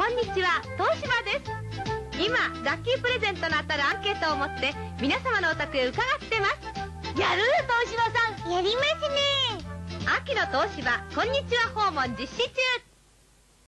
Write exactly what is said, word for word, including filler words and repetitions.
こんにちは、東芝です。今ラッキープレゼントの当たるアンケートを持って皆様のお宅へ伺ってます。 やる東芝さん、やりますね。 秋の東芝こんにちは訪問実施中。